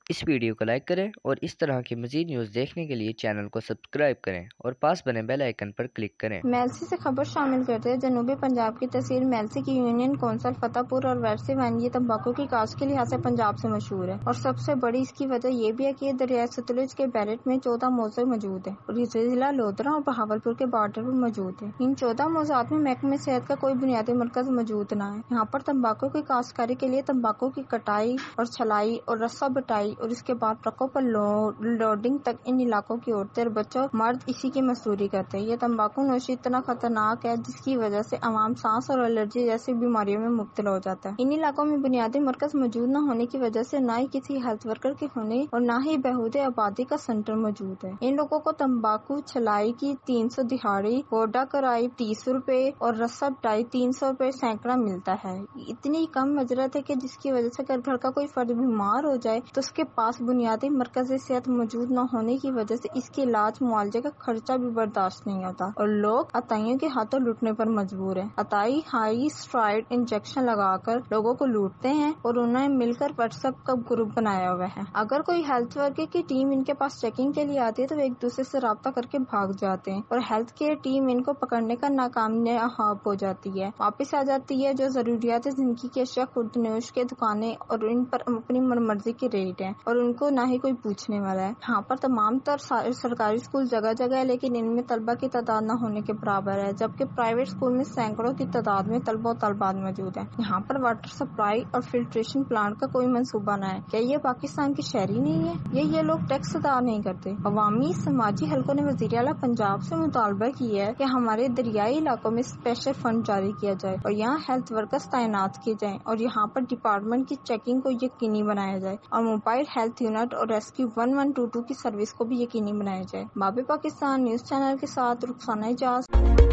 اس video کو like کریں اور اس طرح کی مزید نیوز دیکھنے کے لیے چینل کو سبسکرائب کریں اور پاس بنے بیل آئیکن پر کلک کریں۔ میلسی سے خبر شامل کرتے ہیں۔ جنوبی پنجاب کی تحصیل میلسی کی یونین کونسل فتح پور اور ویرسی وین یہ تمباکو کی کاشت کے لحاظ سے پنجاب سے مشہور ہے، اور سب سے بڑی اس کی وجہ یہ بھی ہے کہ یہ دریائے ستلج کے بیلٹ میں 14 موضع موجود ہیں اور یہ ضلع لودھرا اور بہاولپور کے بارڈر پر موجود ہے۔ ان 14 موضوعات میں محکمہ صحت کا کوئی بنیادی مرکز موجود نہ ہے۔ یہاں پر تمباکو کی کاشتکاری کے لیے تمباکو کی کٹائی اور چھلائی اور رسا بٹائی اور اس کے بعد ٹرکوں پر لوڈنگ تک ان علاقوں کی عورتیں اور بچوں مرد اسی کی مزدوری کرتے ہیں۔ یہ تمباکو نوشی اتنا خطرناک ہے جس کی وجہ سے عوام سانس اور الرجی جیسی بیماریوں میں مبتلا ہو جاتا ہے۔ ان علاقوں میں بنیادی مرکز موجود نہ ہونے کی وجہ سے نہ ہی کسی ہیلتھ ورکر کے ہونے اور نہ ہی بہبود آبادی کا سینٹر موجود ہے۔ ان لوگوں کو تمباکو چھلائی کی 300 دہاڑی، گوڈا کرائی 30 روپے اور رسا بٹائی 300 روپے سینکڑا ملتا ہے۔ اتنی کم اجرت ہے کہ جس کی وجہ سے اگر گھر کا کوئی فرد بیمار ہو جائے تو اس کے پاس بنیادی مرکز صحت موجود نہ ہونے کی وجہ سے اس کے علاج معالجے کا خرچہ بھی برداشت نہیں ہوتا اور لوگ عطائیوں کے ہاتھوں لوٹنے پر مجبور ہیں۔ عطائی ہائی اسٹرائڈ انجیکشن لگا کر لوگوں کو لوٹتے ہیں اور انہیں مل کر واٹس ایپ کا گروپ بنایا ہوا ہے۔ اگر کوئی ہیلتھ ورکر کی ٹیم ان کے پاس چیکنگ کے لیے آتی ہے تو وہ ایک دوسرے سے رابطہ کر کے بھاگ جاتے ہیں اور ہیلتھ کیئر ٹیم ان کو پکڑنے کا ناکامیاب ہو جاتی ہے، واپس آ جاتی ہے۔ جو ضروریات زندگی کی اشیاء خورد نوش کے دکانیں اور ان پر اپنی مرضی کے ریٹ ہیں اور ان کو نہ ہی کوئی پوچھنے والا ہے۔ یہاں پر تمام تر سرکاری اسکول جگہ جگہ ہے لیکن ان میں طلبہ کی تعداد نہ ہونے کے برابر ہے، جبکہ پرائیویٹ اسکول میں سینکڑوں کی تعداد میں طلبہ و طالبات موجود ہیں۔ یہاں پر واٹر سپلائی اور فلٹریشن پلانٹ کا کوئی منصوبہ نہ ہے۔ کیا یہ پاکستان کی شہری نہیں ہے؟ یہ لوگ ٹیکس ادا نہیں کرتے؟ عوامی سماجی حلقوں نے وزیر اعلیٰ پنجاب سے مطالبہ کیا ہے کہ ہمارے دریائی علاقوں میں اسپیشل فنڈ جاری کیا جائے اور یہاں ہیلتھ ورکرز تعینات کیے جائیں اور یہاں پر ڈپارٹمنٹ کی چیکنگ کو یقینی بنایا جائے اور موبائل ہیلتھ یونٹ اور ریسکیو 1122 کی سروس کو بھی یقینی بنایا جائے۔ باب پاکستان نیوز چینل کے ساتھ رخسانہ اجاز۔